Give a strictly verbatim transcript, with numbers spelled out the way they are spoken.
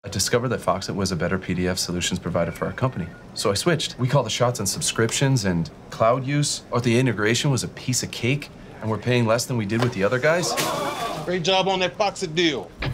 I discovered that Foxit was a better P D F solutions provider for our company. So I switched. We call the shots on subscriptions and cloud use. Or the integration was a piece of cake, and we're paying less than we did with the other guys. Great job on that Foxit deal.